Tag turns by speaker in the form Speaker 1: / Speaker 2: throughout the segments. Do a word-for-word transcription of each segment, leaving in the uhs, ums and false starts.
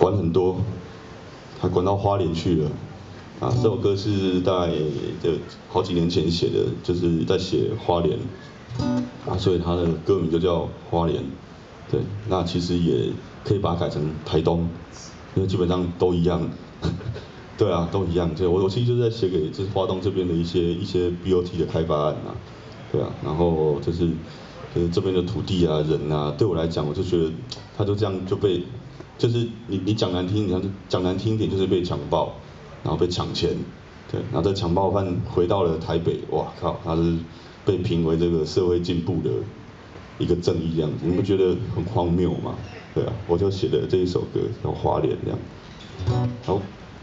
Speaker 1: 管很多，还管到花莲去了。啊，这首歌是在这好几年前写的，就是在写花莲，啊，所以它的歌名就叫花莲。对，那其实也可以把它改成台东，因为基本上都一样。对啊，都一样。对，我我其实就是在写给就是花东这边的一些一些 B O T 的开发案啊，对啊，然后就是呃这边的土地啊人啊，对我来讲，我就觉得他就这样就被，就是你你讲难听，你讲讲难听一点就是被强暴，然后被抢钱，对，然后这强暴犯回到了台北，哇靠，他是被评为这个社会进步的一个正义这样子，你不觉得很荒谬吗？对啊，我就写了这一首歌叫《花莲》这样，好。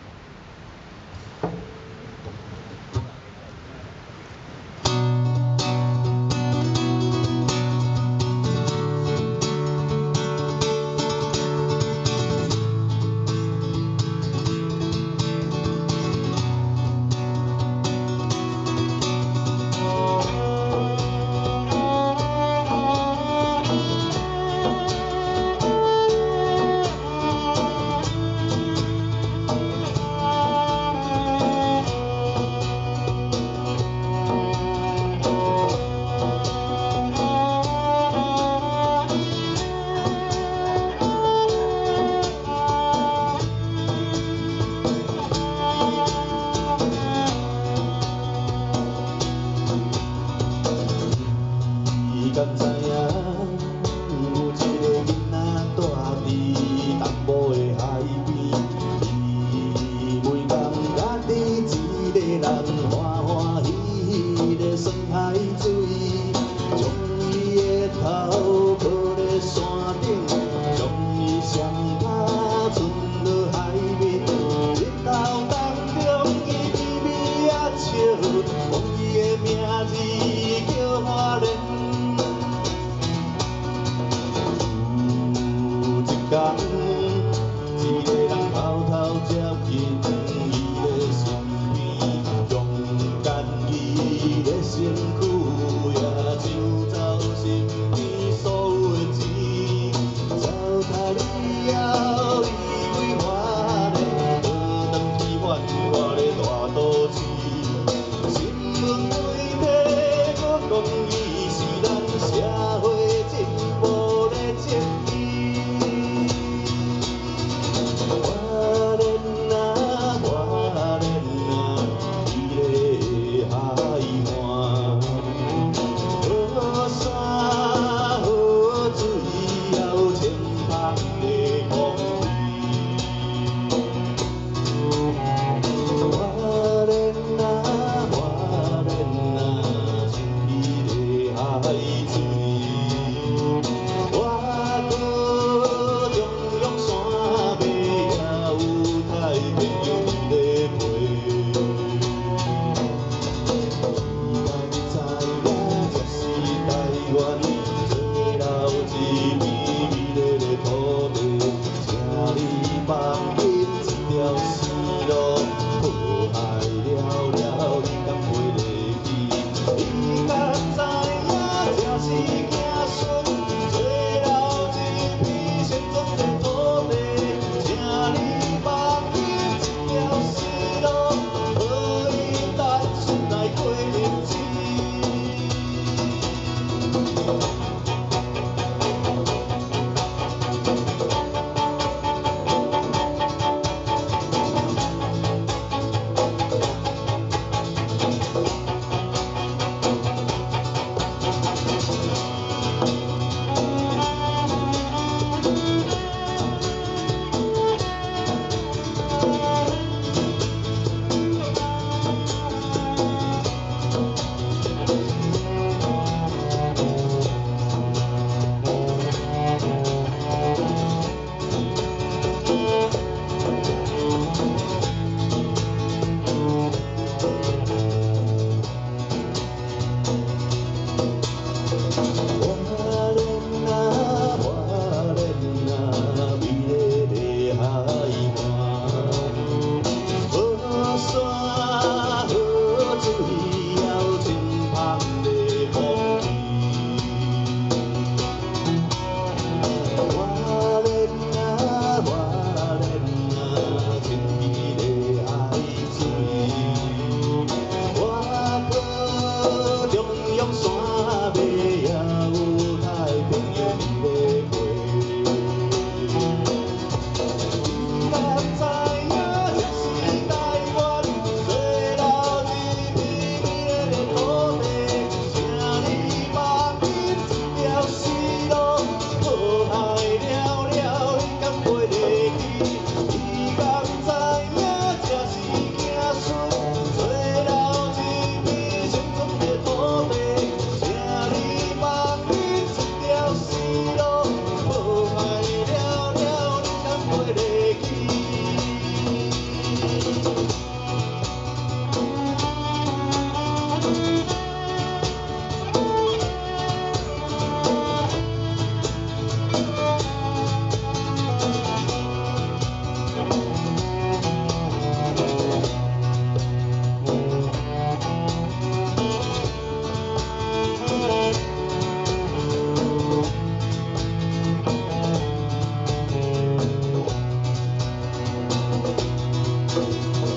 Speaker 1: 敢知影，有一个囡仔住伫东部的海边，伊每工家己一个人欢欢喜喜咧耍海水，将伊的头抱咧山顶，将伊双脚伸落海面，日头当中伊微微啊笑，讲伊的名字叫花莲。天，一个人偷偷接近伊的身边，用干伊的身躯，也抢走身边所有的钱。糟蹋以后，伊归花莲，倒转去返我的大都市。新闻媒体搁讲伊是咱社会进步的证据。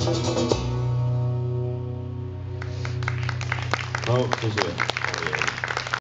Speaker 1: 好，谢谢。